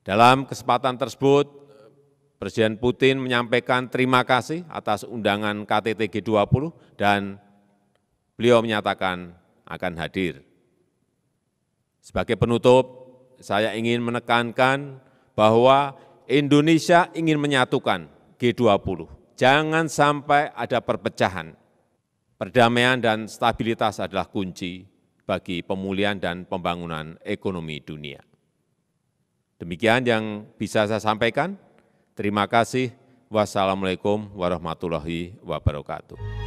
Dalam kesempatan tersebut, Presiden Putin menyampaikan terima kasih atas undangan KTT G20 dan beliau menyatakan akan hadir. Sebagai penutup, saya ingin menekankan bahwa Indonesia ingin menyatukan G20. Jangan sampai ada perpecahan. Perdamaian dan stabilitas adalah kunci bagi pemulihan dan pembangunan ekonomi dunia. Demikian yang bisa saya sampaikan. Terima kasih. Wassalamualaikum warahmatullahi wabarakatuh.